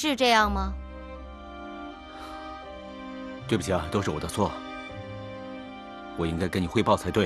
是这样吗？ 对不起啊，都是我的错，我应该跟你汇报才对。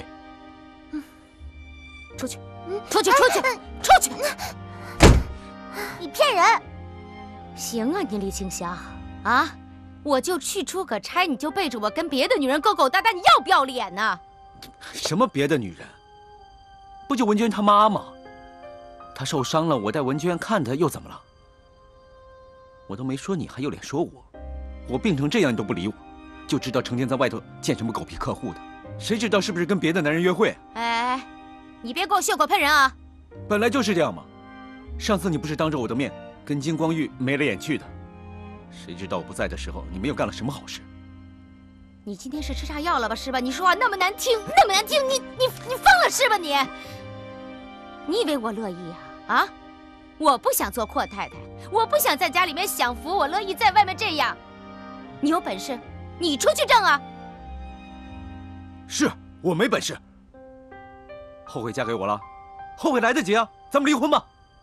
出去，出去，出去，出去！ 你骗人！ 行啊，你李青霞啊，我就去出个差，你就背着我跟别的女人勾勾搭搭，你要不要脸呢？ 什么别的女人？不就文娟她妈吗？她受伤了，我带文娟看她，又怎么了？我都没说你，还有脸说我？我病成这样你都不理我，就知道成天在外头见什么狗屁客户的，谁知道是不是跟别的男人约会？ 哎，你别给我血口喷人啊！ 本来就是这样嘛。上次你不是当着我的面跟金光玉眉来眼去的，谁知道我不在的时候，你们又干了什么好事？ 你今天是吃炸药了吧？是吧？你说话那么难听，那么难听，你疯了是吧你？你以为我乐意啊？啊！我不想做阔太太，我不想在家里面享福，我乐意在外面这样。你有本事，你出去挣啊！ 是我没本事。后悔嫁给我了？后悔来得及啊！咱们离婚吧。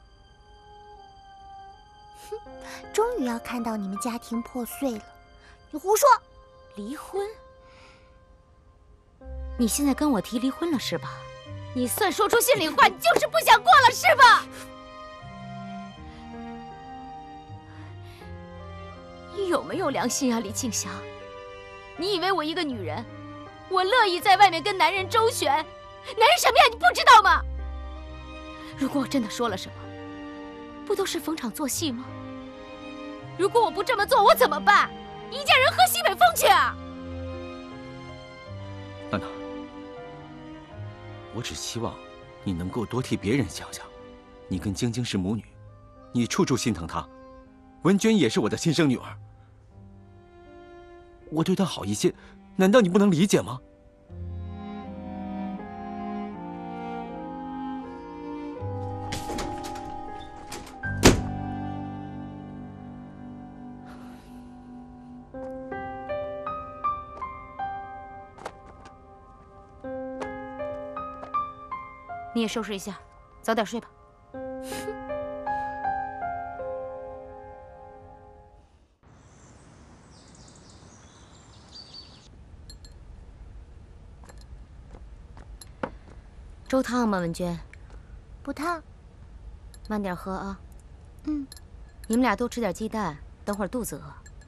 哼，终于要看到你们家庭破碎了。你胡说！ 离婚？你现在跟我提离婚了是吧？你算说出心里话，你就是不想过了是吧？你有没有良心啊，李庆祥？你以为我一个女人，我乐意在外面跟男人周旋？男人什么样你不知道吗？如果我真的说了什么，不都是逢场作戏吗？如果我不这么做，我怎么办？一家人喝西北风去啊！ 娜娜，我只希望你能够多替别人想想。你跟晶晶是母女，你处处心疼她。文娟也是我的亲生女儿，我对她好一些，难道你不能理解吗？ 你也收拾一下，早点睡吧。粥烫吗，文娟？ 不烫。 慢点喝啊。 嗯。 你们俩多吃点鸡蛋，等会儿肚子饿。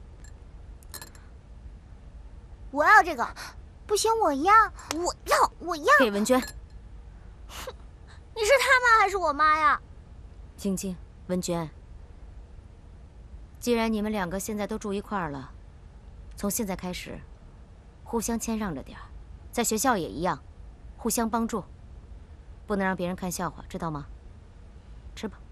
我要这个，不行，我要。 给文娟。 哼，你是他妈还是我妈呀？ 晶晶，文娟，既然你们两个现在都住一块儿了，从现在开始，互相谦让着点儿，在学校也一样，互相帮助，不能让别人看笑话，知道吗？吃吧。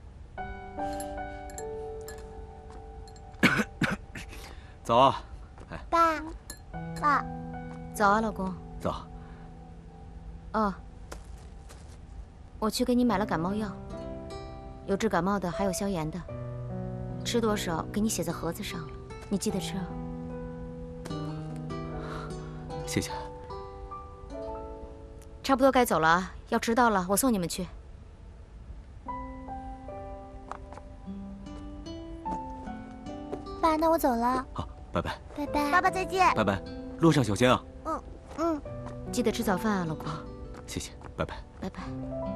早啊， 哎，爸， 早啊，老公。 早。 哦，我去给你买了感冒药，有治感冒的，还有消炎的，吃多少给你写在盒子上了，你记得吃啊。 谢谢。 差不多该走了啊，要迟到了，我送你们去。 爸，那我走了。 好，拜拜。 拜拜，爸爸再见。 拜拜，路上小心啊。 嗯， 记得吃早饭啊，老公。 谢谢，拜拜。 拜拜。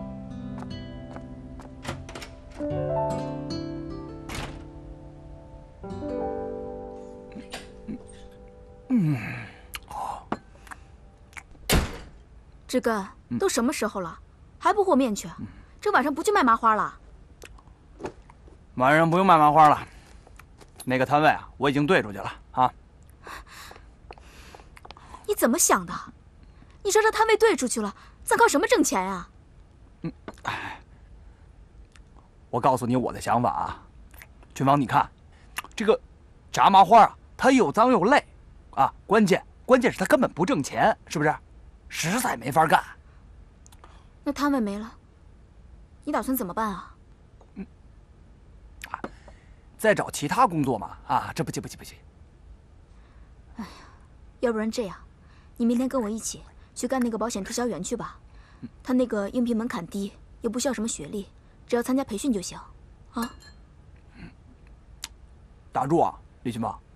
志根，都什么时候了，还不和面去？这晚上不去卖麻花了？ 晚上不用卖麻花了，那个摊位啊，我已经对出去了啊。 你怎么想的？你说这摊位对出去了，咱靠什么挣钱呀？ 我告诉你我的想法啊，群芳，你看，这个炸麻花啊，它又脏又累啊，关键是它根本不挣钱，是不是？实在没法干。 那摊位没了，你打算怎么办啊？ 再找其他工作嘛？啊，这不行。 哎呀，要不然这样，你明天跟我一起去干那个保险推销员去吧。他那个应聘门槛低，又不需要什么学历，只要参加培训就行。啊？ 打住啊，李群芳。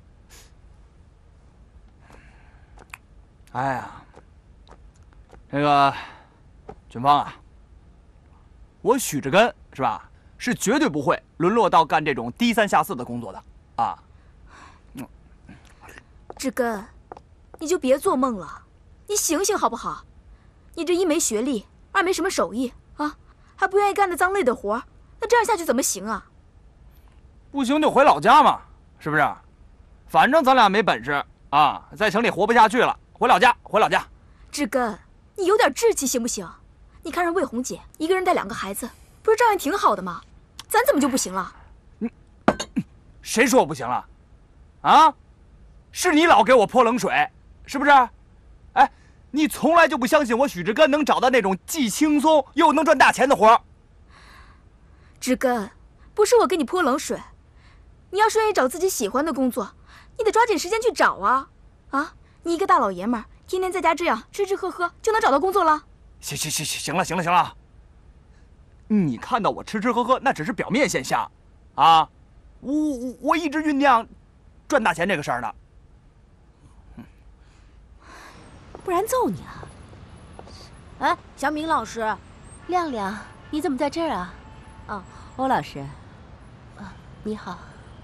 哎呀，这个群芳啊，我许志根是吧，是绝对不会沦落到干这种低三下四的工作的啊。 志根，你就别做梦了，你醒醒好不好？你这一没学历，二没什么手艺啊，还不愿意干那脏累的活，那这样下去怎么行啊？ 不行就回老家嘛，是不是？反正咱俩没本事啊，在城里活不下去了，回老家，回老家。 志根，你有点志气行不行？你看人魏红姐一个人带2个孩子，不是照样挺好的吗？咱怎么就不行了？ 谁说我不行了？啊？是你老给我泼冷水，是不是？哎，你从来就不相信我许志根能找到那种既轻松又能赚大钱的活。 志根，不是我给你泼冷水，你要是愿意找自己喜欢的工作，你得抓紧时间去找啊！啊，你一个大老爷们儿，天天在家这样吃吃喝喝，就能找到工作了？ 行了，你看到我吃吃喝喝，那只是表面现象，啊，我一直酝酿赚大钱这个事儿呢。 不然揍你啊！ 哎，小敏老师， 亮亮，你怎么在这儿啊？哦，欧老师，你好。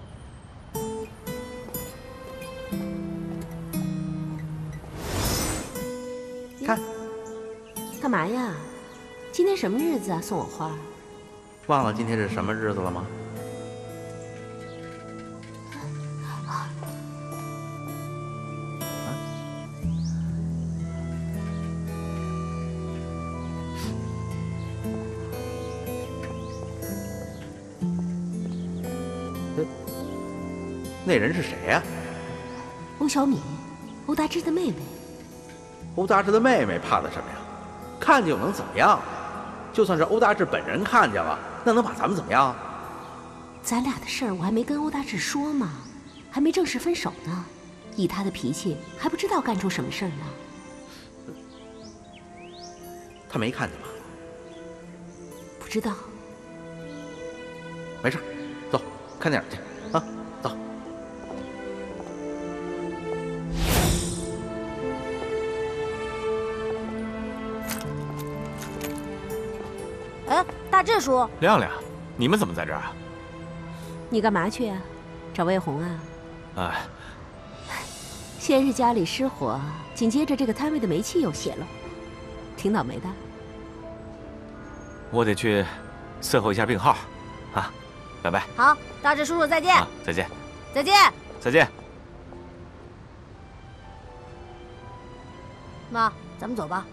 看， 干嘛呀？今天什么日子啊？送我花？ 忘了今天是什么日子了吗？那人是谁呀？ 欧小敏，欧大志的妹妹。 欧大志的妹妹怕的什么呀？看见又能怎么样？就算是欧大志本人看见了，那能把咱们怎么样？ 咱俩的事儿我还没跟欧大志说嘛，还没正式分手呢。以他的脾气，还不知道干出什么事儿呢。 他没看见吧？ 不知道。 没事，走，看电影去啊，走。 哎，大志叔， 亮亮，你们怎么在这儿啊？ 你干嘛去啊？找魏红啊？ 哎， 先是家里失火，紧接着这个摊位的煤气又泄漏，挺倒霉的。 我得去伺候一下病号，啊，拜拜。 好，大志叔叔再见。 啊，再见。 再见。 再见。 妈，咱们走吧。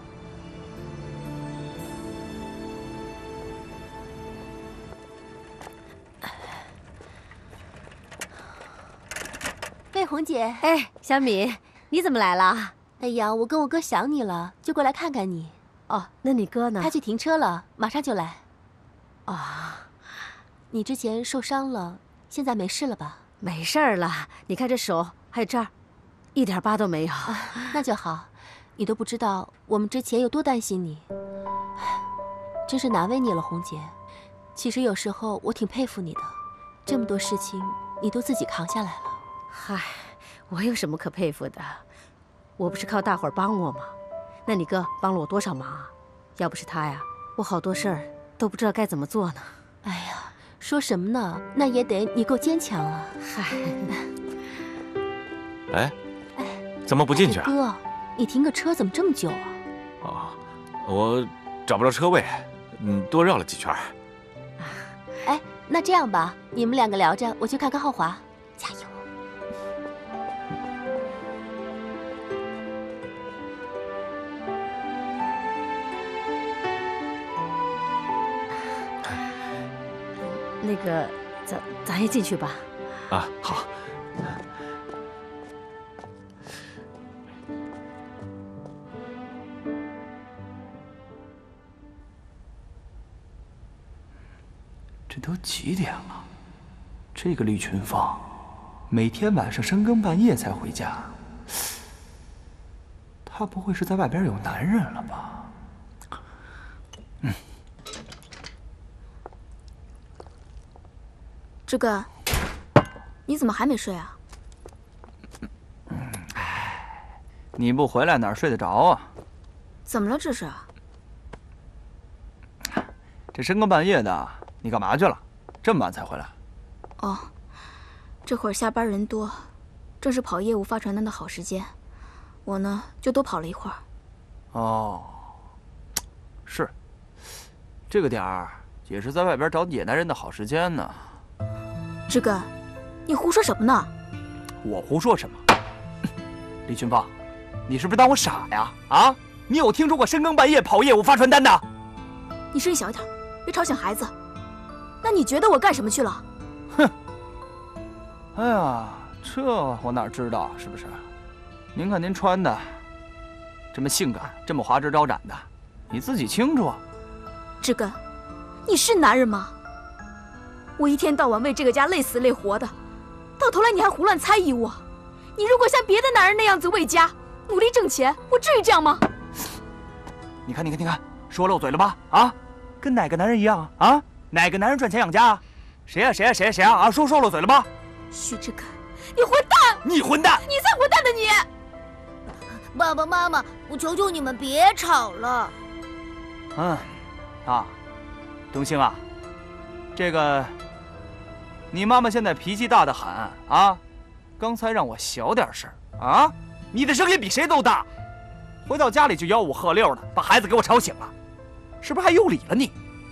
魏红姐， 哎，小敏，你怎么来了？ 哎呀，我跟我哥想你了，就过来看看你。 哦，那你哥呢？ 他去停车了，马上就来。 哦， 你之前受伤了，现在没事了吧？ 没事儿了，你看这手还有这儿，一点疤都没有。 那就好。你都不知道我们之前有多担心你，真是难为你了，红姐。其实有时候我挺佩服你的，这么多事情你都自己扛下来了。 嗨，我有什么可佩服的？我不是靠大伙儿帮我吗？那你哥帮了我多少忙啊？要不是他呀，我好多事儿都不知道该怎么做呢。 哎呀，说什么呢？那也得你够坚强啊！ 嗨， 哎，怎么不进去啊？ 哥，你停个车怎么这么久啊？ 哦，我找不着车位，多绕了几圈。 哎，那这样吧，你们2个聊着，我去看看浩华。加油！ 那个，咱也进去吧。 啊，好。 这都几点了？这个李群芳，每天晚上深更半夜才回家。她不会是在外边有男人了吧？ 志根， 你怎么还没睡啊？ 你不回来哪儿睡得着啊？ 怎么了这是？ 这深更半夜的，你干嘛去了？这么晚才回来？ 哦，这会儿下班人多，正是跑业务发传单的好时间，我呢就多跑了一会儿。 哦，是，这个点儿也是在外边找野男人的好时间呢。 志根，你胡说什么呢？ 我胡说什么？李群芳，你是不是当我傻呀？啊，你有听说过深更半夜跑业务发传单的？ 你声音小一点，别吵醒孩子。那你觉得我干什么去了？ 哼！哎呀，这我哪知道是不是？您看您穿的这么性感，这么花枝招展的，你自己清楚啊。 志根，你是男人吗？我一天到晚为这个家累死累活的，到头来你还胡乱猜疑我。你如果像别的男人那样子为家努力挣钱，我至于这样吗？ 你看，说漏嘴了吧？啊，跟哪个男人一样啊？啊，哪个男人赚钱养家啊？谁呀？啊，说漏嘴了吧？ 许志根，你混蛋！ 你混蛋！ 你才混蛋的你！ 爸爸妈妈，我求求你们别吵了。 东兴啊，这个你妈妈现在脾气大得很啊，刚才让我小点声啊，你的声音比谁都大，回到家里就吆五喝六的，把孩子给我吵醒了，是不是还有理了你？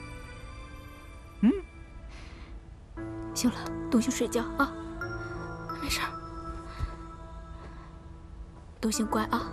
行了，东兴睡觉啊，没事儿，东兴乖啊。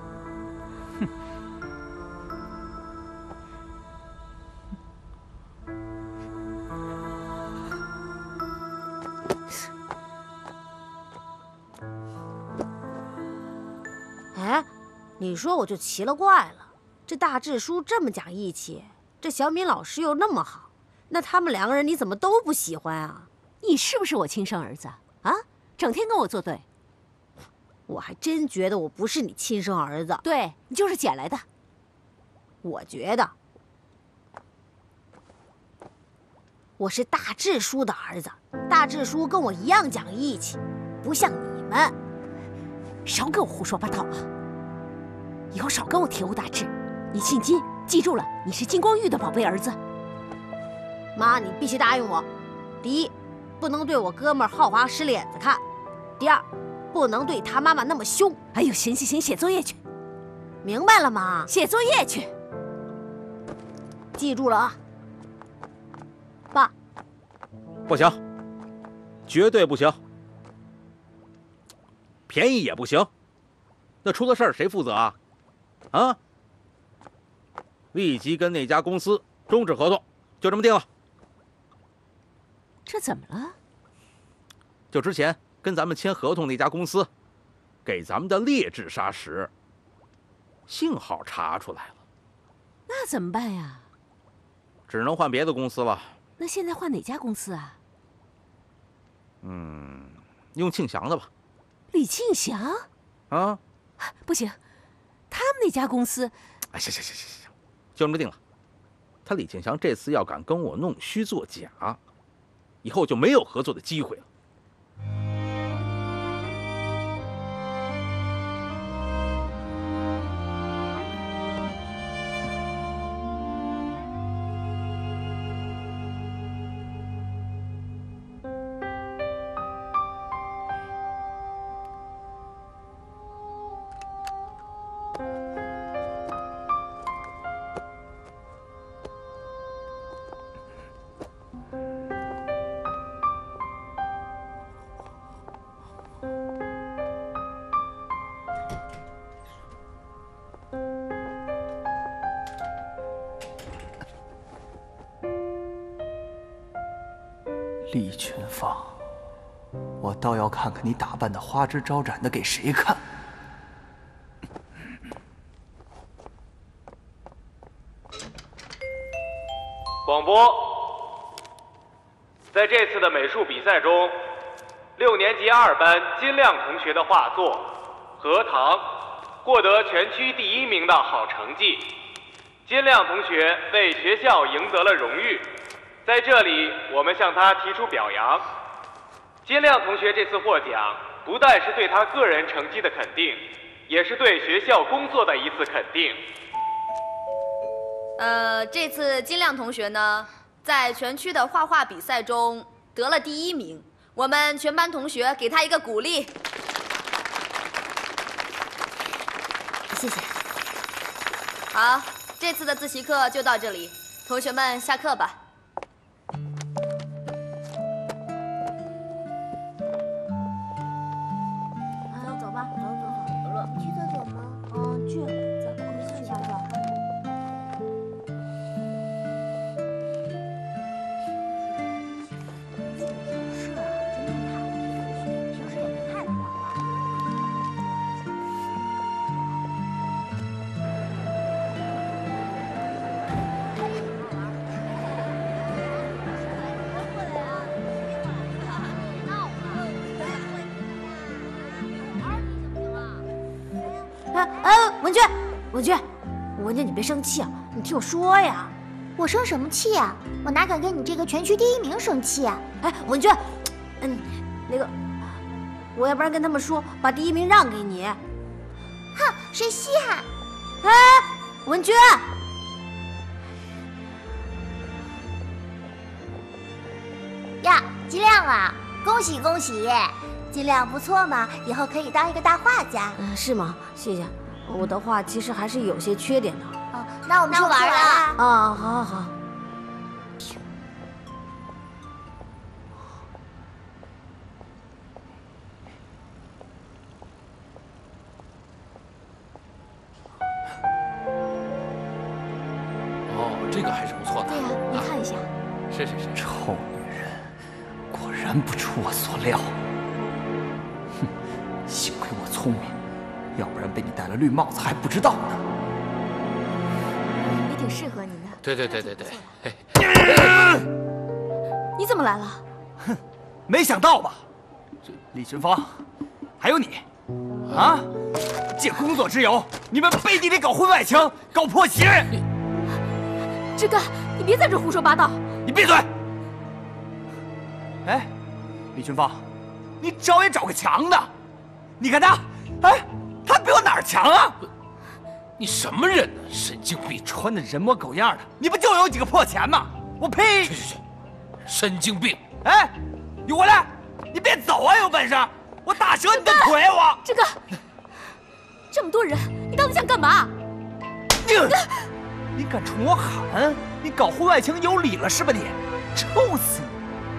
哎，你说我就奇了怪了，这大智叔这么讲义气，这小敏老师又那么好，那他们两个人你怎么都不喜欢啊？ 你是不是我亲生儿子啊？整天跟我作对。 我还真觉得我不是你亲生儿子。 对，你就是捡来的。 我觉得我是大智叔的儿子，大智叔跟我一样讲义气，不像你们。 少跟我胡说八道啊！以后少跟我提欧大志。你姓金，记住了，你是金光玉的宝贝儿子。 妈，你必须答应我：第一，不能对我哥们儿浩华使脸子看；第二，不能对他妈妈那么凶。 哎呦，行，写作业去。 明白了吗？ 写作业去。 记住了啊，爸。 不行，绝对不行，便宜也不行。那出了事儿谁负责啊？啊！立即跟那家公司终止合同，就这么定了。 这怎么了？ 就之前跟咱们签合同那家公司，给咱们的劣质砂石信号查出来了。 那怎么办呀？ 只能换别的公司了。 那现在换哪家公司啊？ 用庆祥的吧。 李庆祥？ 啊？ 不行，他们那家公司…… 哎，行，就这么定了。他李庆祥这次要敢跟我弄虚作假，以后就没有合作的机会了。 李群芳，我倒要看看你打扮的花枝招展的给谁看。 广播，在这次的美术比赛中，6年级2班金亮同学的画作《荷塘》获得全区第1名的好成绩。金亮同学为学校赢得了荣誉，在这里我们向他提出表扬。 金亮同学这次获奖，不但是对他个人成绩的肯定，也是对学校工作的一次肯定。 这次金亮同学呢，在全区的画画比赛中得了第1名，我们全班同学给他一个鼓励。 谢谢。 好，这次的自习课就到这里，同学们下课吧。 走吧，走。你去厕所吗？去。走，我们去吧。是啊，真没看过平时也没看他画画。 文娟，你别生气啊，你听我说呀。 我生什么气呀？我哪敢跟你这个全区第1名生气啊！ 哎，文娟，那个，我要不然跟他们说，把第1名让给你。 哼，谁稀罕？ 哎，文娟， 呀，金亮啊，恭喜恭喜！金亮不错嘛，以后可以当一个大画家。 是吗？谢谢。我的画其实还是有些缺点的。 哦，那我们去玩了。 啊，好。 哦，这个还是不错的。 对呀，你看一下。 是。 臭女人，果然不出我所料。哼，幸亏我聪明。要不然被你戴了绿帽子还不知道呢。 也挺适合你的。 对。 你怎么来了？ 哼，没想到吧，李群芳，还有你，啊，借工作之由，你们背地里搞婚外情，搞破鞋。 志哥，你别在这胡说八道。 你闭嘴！哎，李群芳，你找也找个强的，你看他，哎。他比我哪儿强啊？ 你什么人呢？神经病！ 穿的人模狗样的，你不就有几个破钱吗？我呸！ 去！神经病！ 哎，你回来！你别走啊！有本事我打折你的腿！我志哥，这么多人，你到底想干嘛？ 你敢冲我喊？你搞婚外情有理了是吧你？臭死你！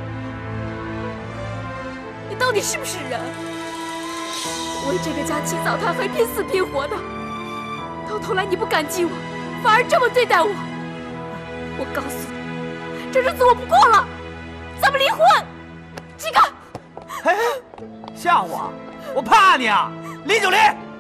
你到底是不是人？为这个家起早贪黑拼死拼活的，到头来你不感激我，反而这么对待我。我告诉你，这日子我不过了，咱们离婚。这个， 哎，吓我？我怕你啊！离就离。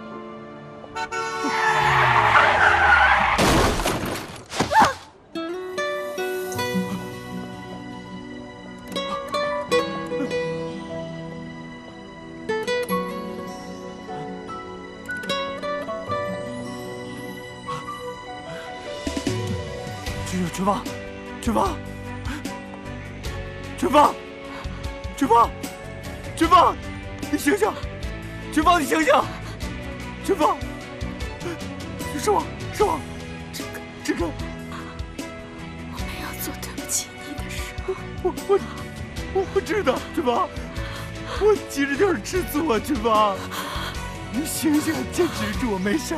群芳，你醒醒！群芳，你醒醒！群芳，是我，志哥， 我没有做对不起你的事。 我知道，群芳，我急着就是吃醋啊，群芳，你醒醒，坚持住，没事。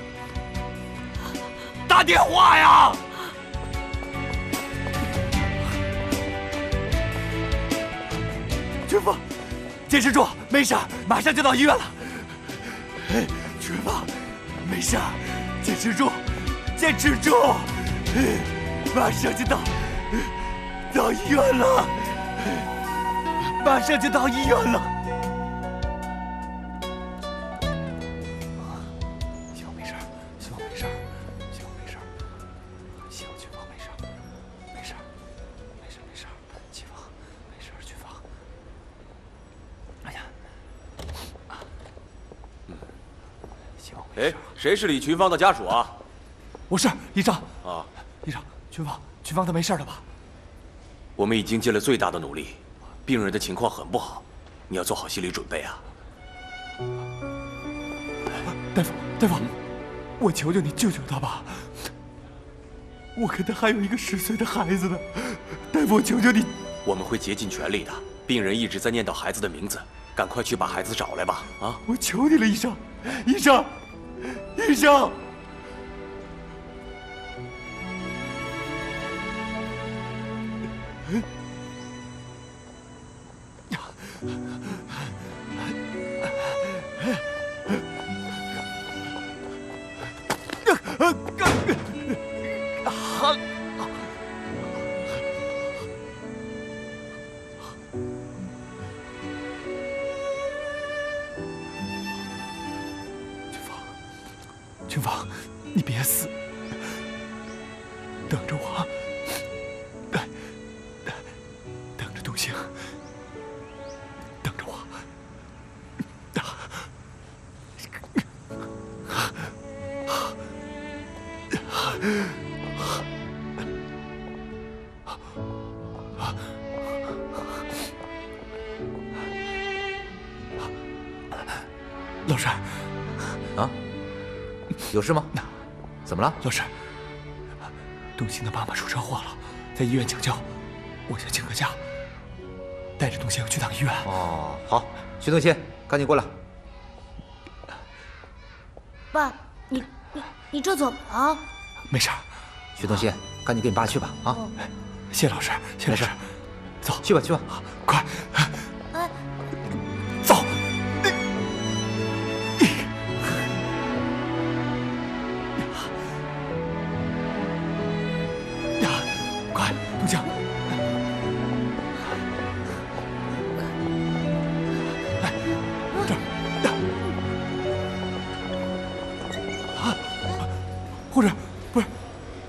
打电话呀！群芳，坚持住，没事，马上就到医院了。群芳，没事，坚持住，马上就到医院了，马上就到医院了。希望没事，希望群芳没事，希望没事，群芳。哎呀，希望没事。 哎，谁是李群芳的家属啊？ 我是医生。 啊， 医生，群芳她没事了吧？ 我们已经尽了最大的努力，病人的情况很不好， 你要做好心理准备啊。 大夫，我求求你救救他吧！我跟他还有一个10岁的孩子呢，大夫，我求求你。 我们会竭尽全力的。病人一直在念叨孩子的名字，赶快去把孩子找来吧！啊！ 我求你了，医生，医生，医生！群芳，你别死，等着我，等着东兴，等着我。老师， 啊？有事吗？怎么了？ 老师，东兴的妈妈出车祸了，在医院抢救，我想请个假，带着东兴去趟医院。 哦，好，徐东兴，赶紧过来。 爸，你这怎么了？ 没事。 徐东兴，赶紧跟你爸去吧。啊， 谢老师，谢老师。走， 去吧，去吧， 快。走。快，东兴。来，这儿。啊，护士，不是。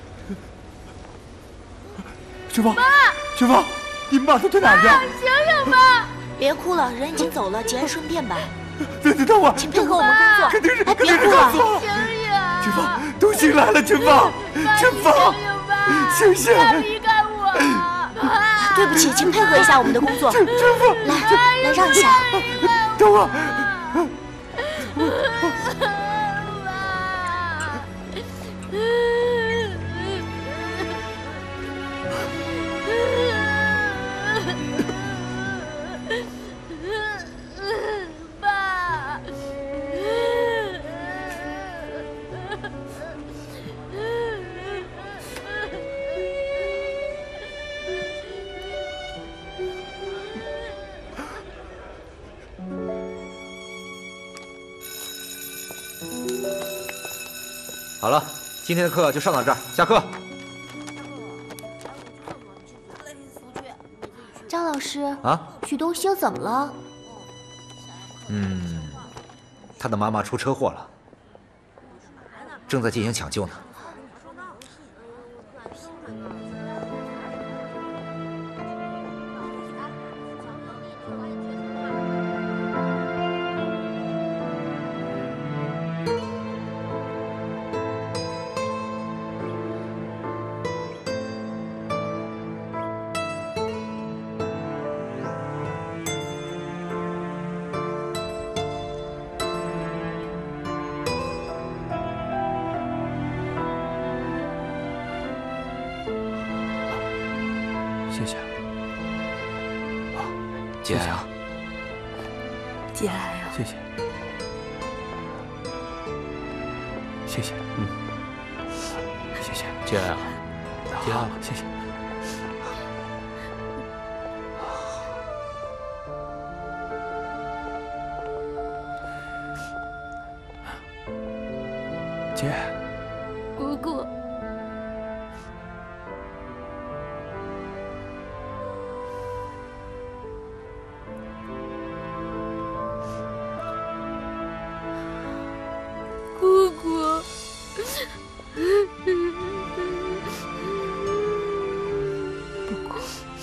群芳，群芳，你妈都去哪儿去？ 醒醒吧！别哭了，人已经走了，节哀顺变吧。 等会儿， 请配合我们工作。 肯定是别哭告诉我了。 群芳，东兴来了，群芳，群芳，醒醒！ 离开我！对不起，请配合一下我们的工作。 群芳， 来让一下。 等会儿。 爸。 好了，今天的课就上到这儿，下课。 张老师啊， 许东兴怎么了？ 他的妈妈出车祸了，正在进行抢救呢。 谢谢。 节哀啊！ 节哀啊！ 谢谢。谢谢。谢谢。 节哀啊！节哀， 谢谢。姐， 姑姑，姑姑， 不哭。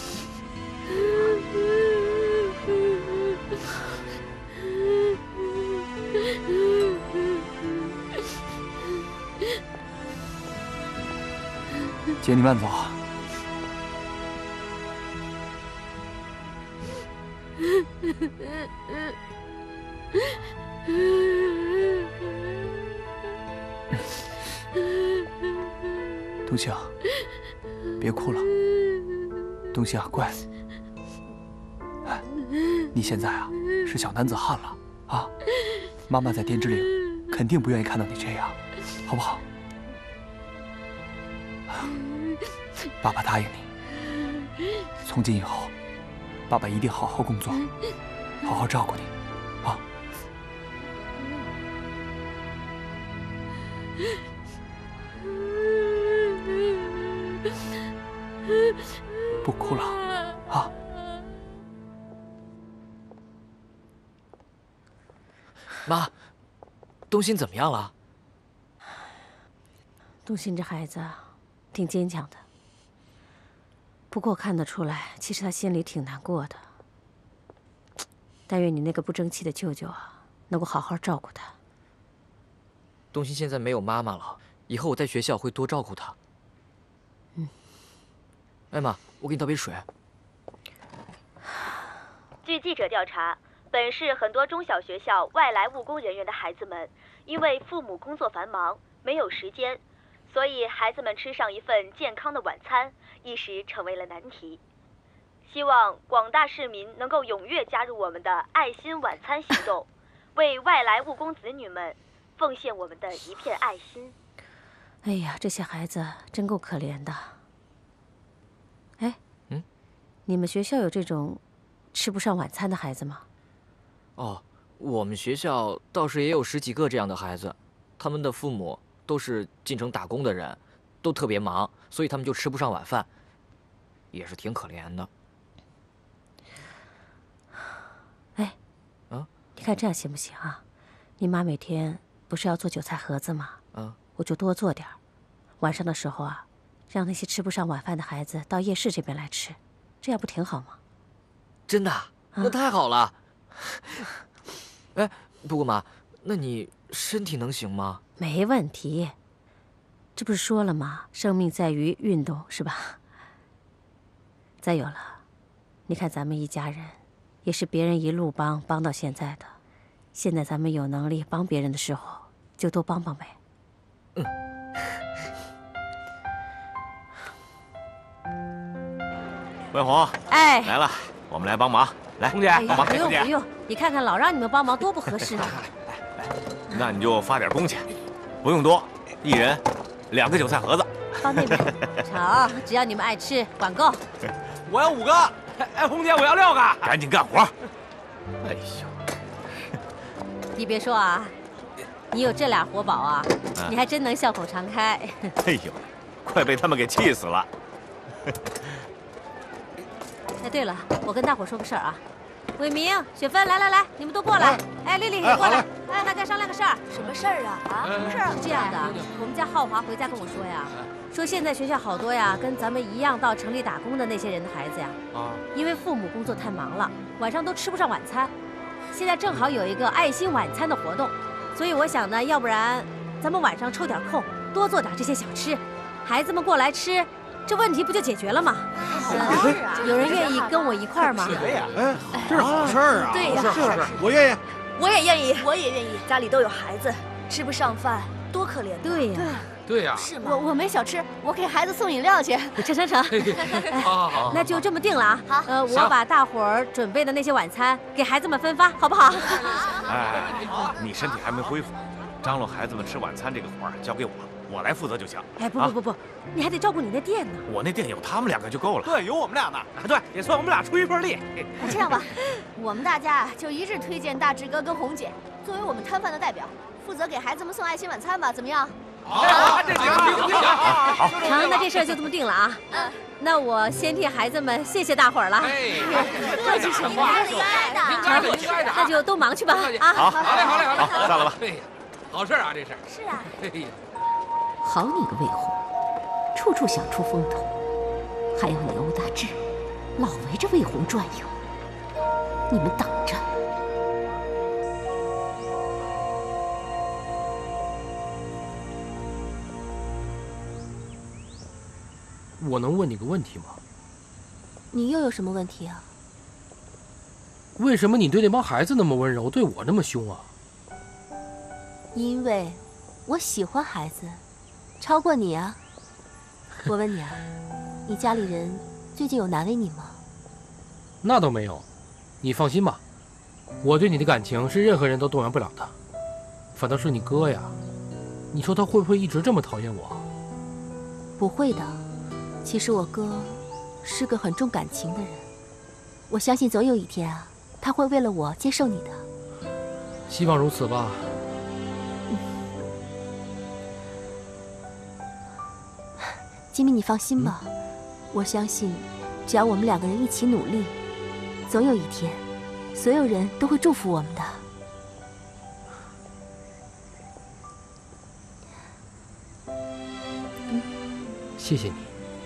姐，你慢走啊。 东兴，别哭了。东兴，乖。哎，你现在啊是小男子汉了啊！妈妈在电之岭肯定不愿意看到你这样，好不好？爸爸答应你，从今以后，爸爸一定好好工作，好好照顾你，啊！不哭了，啊！ 妈，东兴怎么样了？ 东兴这孩子挺坚强的，不过看得出来，其实他心里挺难过的。但愿你那个不争气的舅舅啊，能够好好照顾他。 东兴现在没有妈妈了，以后我在学校会多照顾他。哎妈，我给你倒杯水。 据记者调查，本市很多中小学校外来务工人员的孩子们，因为父母工作繁忙，没有时间，所以孩子们吃上一份健康的晚餐，一时成为了难题。希望广大市民能够踊跃加入我们的爱心晚餐行动，为外来务工子女们奉献我们的一片爱心。 哎呀，这些孩子真够可怜的。哎，你们学校有这种吃不上晚餐的孩子吗？ 哦，我们学校倒是也有10几个这样的孩子，他们的父母都是进城打工的人，都特别忙，所以他们就吃不上晚饭，也是挺可怜的。 哎，你看这样行不行啊？你妈每天不是要做韭菜盒子吗？我就多做点儿，晚上的时候啊，让那些吃不上晚饭的孩子到夜市这边来吃，这样不挺好吗？ 真的？那太好了。哎，不过妈，那你身体能行吗？ 没问题，这不是说了吗？生命在于运动，是吧？再有了，你看咱们一家人，也是别人一路帮到现在的，现在咱们有能力帮别人的时候，就多帮帮呗。 文红， 哎， 来了，我们来帮忙。来， 红姐， 帮忙， 不用不用，你看看老让你们帮忙多不合适啊！ 那你就发点工钱，不用多，一人2个韭菜盒子。 放那边。成，只要你们爱吃，管够。 我要5个。哎，红姐，我要6个。 赶紧干活。哎呦， 你别说啊，你有这俩活宝啊，你还真能笑口常开。 哎呦，快被他们给气死了。 哎，对了，我跟大伙说个事儿啊，伟明、雪芬，来，你们都过来。哎，丽丽也过来。哎，大家商量个事儿。 什么事儿啊？ 什么事儿？是这样的，我们家浩华回家跟我说呀，说现在学校好多呀，跟咱们一样到城里打工的那些人的孩子呀，因为父母工作太忙了，晚上都吃不上晚餐。现在正好有一个爱心晚餐的活动，所以我想呢，要不然咱们晚上抽点空，多做点这些小吃，孩子们过来吃。这问题不就解决了吗？有人愿意跟我一块儿吗？ 对呀，哎，这是好事儿啊！ 对呀， 是，我愿意， 我也愿意，我也愿意。家里都有孩子，吃不上饭，多可怜。 对呀， 对呀。 是吗？我没小吃，我给孩子送饮料去。成。 好， 那就这么定了啊！ 好， 我把大伙儿准备的那些晚餐给孩子们分发，好不好？ 哎，你身体还没恢复，张罗孩子们吃晚餐这个活儿交给我。我来负责就行。 哎，不，你还得照顾你那店呢。 我那店有他们2个就够了。 对，有我们俩呢。对，也算我们俩出一份力。 这样吧，我们大家就一致推荐大志哥跟红姐作为我们摊贩的代表，负责给孩子们送爱心晚餐吧，怎么样？ 好，这行。 好， 成，那这事儿就这么定了啊。那我先替孩子们谢谢大伙儿了。 客气什么？ 应该的。 那就都忙去吧。啊， 好嘞，散了吧。 好事啊，这是。 是啊。 好你个魏红，处处想出风头，还有你欧大志，老围着魏红转悠。你们等着！ 我能问你个问题吗？ 你又有什么问题啊？ 为什么你对那帮孩子那么温柔，对我那么凶啊？ 因为我喜欢孩子，超过你啊。我问你啊，你家里人最近有难为你吗？ 那倒没有，你放心吧，我对你的感情是任何人都动摇不了的。反倒是你哥呀，你说他会不会一直这么讨厌我？ 不会的，其实我哥是个很重感情的人，我相信总有一天啊，他会为了我接受你的。 希望如此吧。 吉米，你放心吧，我相信，只要我们2个人一起努力，总有一天，所有人都会祝福我们的。 谢谢你，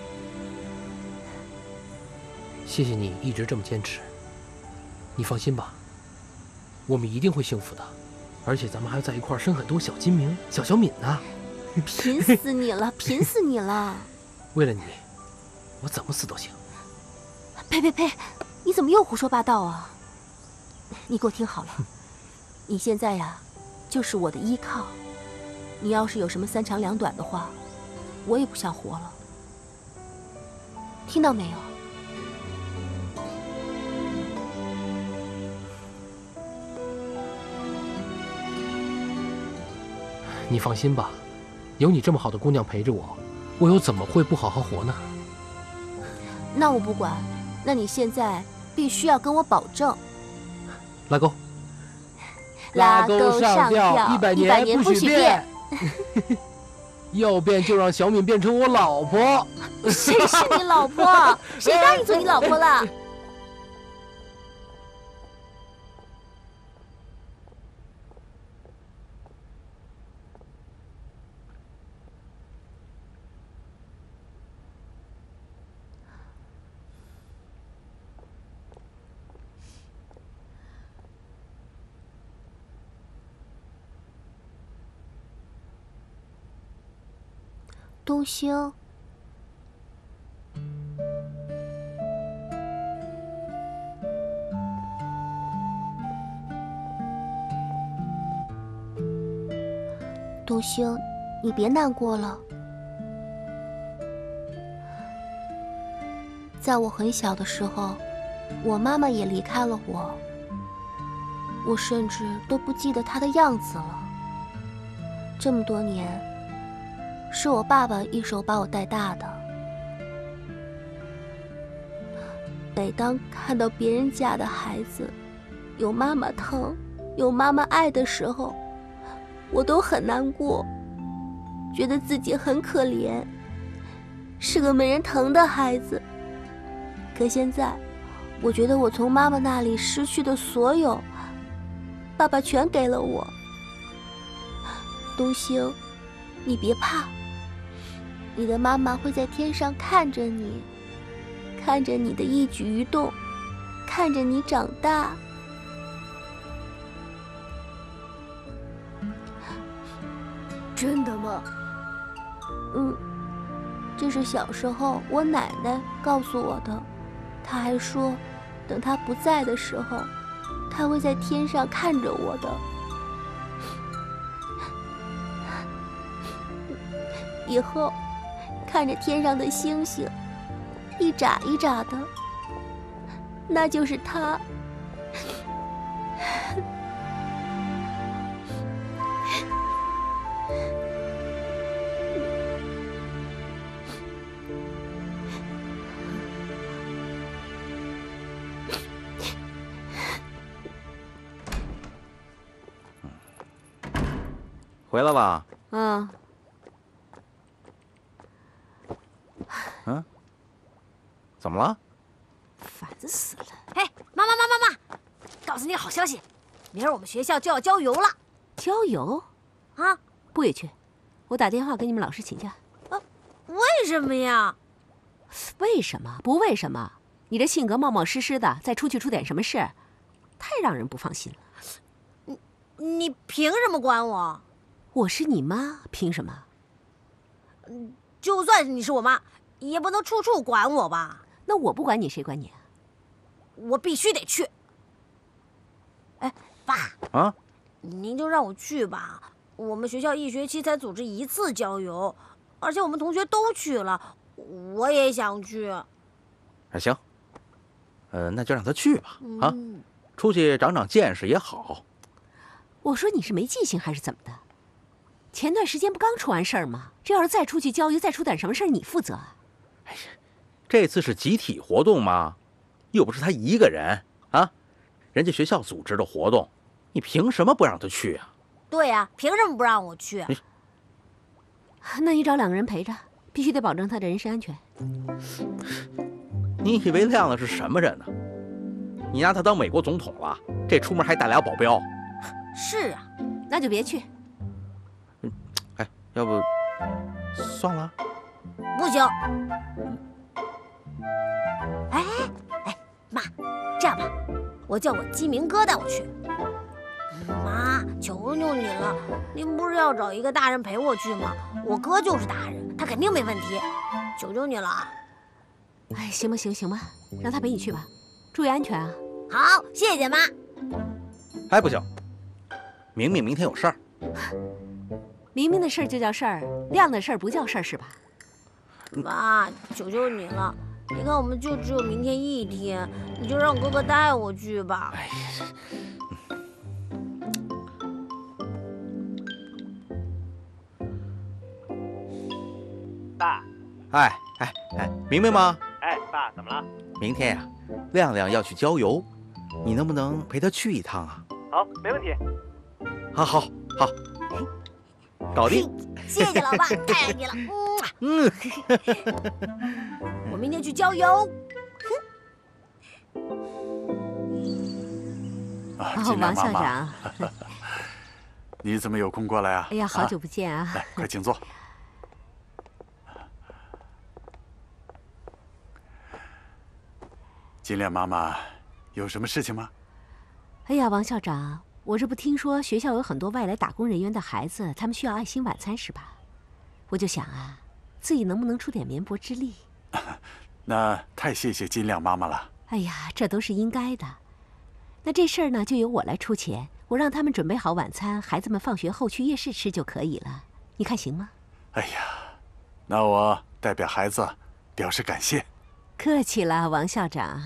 谢谢你一直这么坚持。你放心吧，我们一定会幸福的，而且咱们还要在一块儿生很多小金明、小小敏呢。 贫死你了，贫死你了！ 为了你，我怎么死都行。 呸呸呸！你怎么又胡说八道啊？你给我听好了，你现在呀，就是我的依靠。你要是有什么3长2短的话，我也不想活了。听到没有？ 你放心吧，有你这么好的姑娘陪着我，我又怎么会不好好活呢？ 那我不管，那你现在必须要跟我保证。 拉钩， 拉钩上吊 ，100年不许变。要变就让小敏变成我老婆。 谁是你老婆？谁答应做你老婆了？东兴，东兴，你别难过了。在我很小的时候，我妈妈也离开了我，我甚至都不记得她的样子了。这么多年，是我爸爸一手把我带大的。每当看到别人家的孩子有妈妈疼、有妈妈爱的时候，我都很难过，觉得自己很可怜，是个没人疼的孩子。可现在，我觉得我从妈妈那里失去的所有，爸爸全给了我。东兴，你别怕，你的妈妈会在天上看着你，看着你的一举一动，看着你长大。 真的吗？ 这是小时候我奶奶告诉我的。她还说，等她不在的时候，她会在天上看着我的。以后看着天上的星星一眨一眨的，那就是她。 回来了。怎么了？ 烦死了！哎，妈，告诉你好消息，明儿我们学校就要郊游了。 郊游？ 啊， 不许去！我打电话给你们老师请假。 为什么呀？ 为什么？不为什么？你这性格冒冒失失的，再出去出点什么事，太让人不放心了。 你凭什么管我？ 我是你妈，凭什么？ 就算你是我妈，也不能处处管我吧？ 那我不管你，谁管你啊？ 我必须得去。 哎，爸啊， 您就让我去吧。我们学校一学期才组织1次郊游，而且我们同学都去了，我也想去。 行，那就让他去吧。啊，出去长长见识也好。 我说你是没记性还是怎么的？前段时间不刚出完事儿吗？这要是再出去郊游，再出点什么事儿，你负责啊？ 哎呀，这次是集体活动嘛，又不是他一个人啊，人家学校组织的活动，你凭什么不让他去啊？ 对呀，凭什么不让我去？ 那你找2个人陪着，必须得保证他的人身安全。 你以为亮亮是什么人呢？你拿他当美国总统了，这出门还带俩保镖。 是啊，那就别去。 哎，要不算了？ 不行。哎，妈，这样吧，我叫我鸡鸣哥带我去。妈，求求你了，您不是要找一个大人陪我去吗？我哥就是大人，他肯定没问题，求求你了。 哎，行吧，行吧，让他陪你去吧，注意安全啊。 好，谢谢妈。 哎，不行，明明天有事儿。 明明的事儿就叫事儿，亮的事儿不叫事儿是吧？ 妈，求求你了，你看我们就只有明天1天，你就让哥哥带我去吧。 哎呀。 爸， 哎，明白吗？ 哎，爸，怎么了？ 明天呀，亮亮要去郊游，你能不能陪他去一趟啊？ 好，没问题。 好，搞定。 谢谢老爸，太爱你了。我明天去郊游。 王校长， 你怎么有空过来啊？ 哎呀，好久不见啊！ 来，快请坐。金亮妈妈，有什么事情吗？ 哎呀，王校长，我这不听说学校有很多外来打工人员的孩子，他们需要爱心晚餐是吧？我就想啊，自己能不能出点绵薄之力？ 那太谢谢金亮妈妈了。 哎呀，这都是应该的。那这事儿呢，就由我来出钱，我让他们准备好晚餐，孩子们放学后去夜市吃就可以了。你看行吗？ 哎呀，那我代表孩子表示感谢。 客气了，王校长。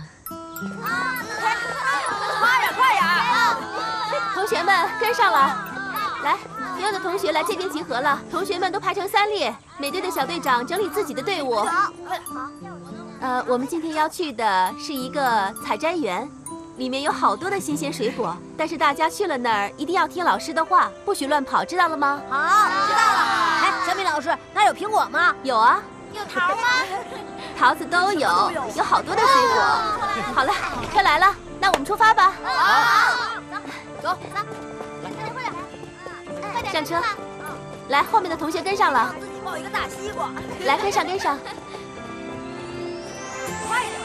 快点！同学们跟上了，来，所有的同学来这边集合了。同学们都排成3列，每队的小队长整理自己的队伍。我们今天要去的是一个采摘园，里面有好多的新鲜水果，但是大家去了那儿一定要听老师的话，不许乱跑，知道了吗？ 好，知道了。哎，小米老师，那有苹果吗？ 有啊。 有桃吗？ 桃子都有，有好多的水果。好了，车来了，那我们出发吧。 好，走， 快点，上车。来，后面的同学跟上了。 自己抱一个大西瓜。 来，跟上。 快点，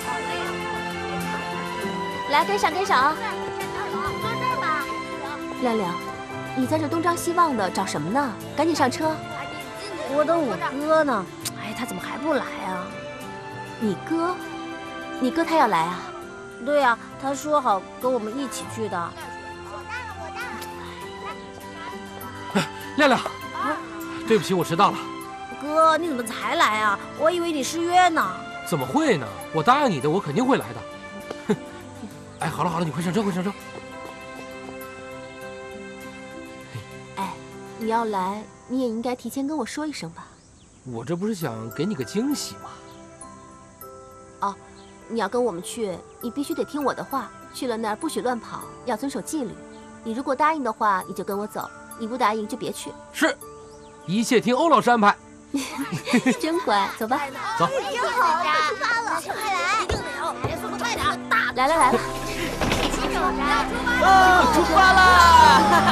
来，跟上啊！ 坐这儿吧。 亮亮，你在这东张西望的找什么呢？赶紧上车。 我等我哥呢。哎，他怎么还不来啊？ 你哥他要来啊？ 对呀，他说好跟我们一起去的。 亮亮，对不起，我迟到了。 哥，你怎么才来啊？我以为你失约呢。 怎么会呢？我答应你的，我肯定会来的。哼！哎，好了，你快上车。 哎，你要来，你也应该提前跟我说一声吧。 我这不是想给你个惊喜吗？ 哦，你要跟我们去，你必须得听我的话，去了那儿不许乱跑，要遵守纪律。你如果答应的话，你就跟我走；你不答应就别去。 是，一切听欧老师安排。 真乖，走吧。 走。 挺好，出发了，快来！一定得有，别速度快点，大。 来了。 出发啦！